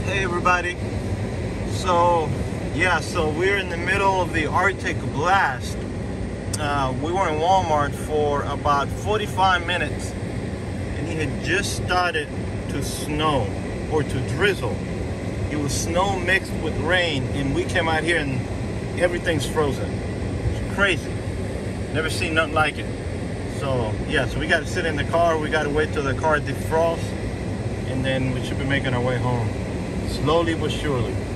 Hey everybody. So we're in the middle of the Arctic blast. We were in Walmart for about 45 minutes and it had just started to snow or to drizzle. It was snow mixed with rain and we came out here and everything's frozen. It's crazy. Never seen nothing like it. So we got to sit in the car. We got to wait till the car defrosts and then we should be making our way home. Slowly but surely.